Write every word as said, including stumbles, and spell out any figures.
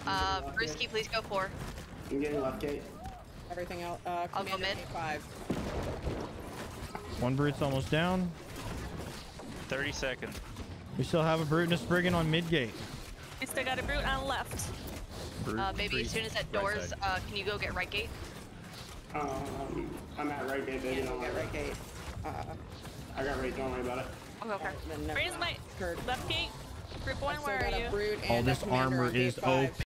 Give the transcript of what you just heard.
Uh, Brewski, please go four. I'm getting left gate. Everything else. Uh, I'll go mid. Five. One brute's almost down. thirty seconds. We still have a brute and a spriggan on mid gate. We still got a brute on left. Brute, Uh, maybe brute, as soon as that right doors, side. uh, can you go get right gate? Um, I'm at right gate, baby. Yeah, Don't get worry. right gate. Uh, I got right. Don't worry about it. Okay, okay. then never Where's mind. my Kurt. left gate? Group one, I still where got are a you? brute All and this a commander armor on gate is five. O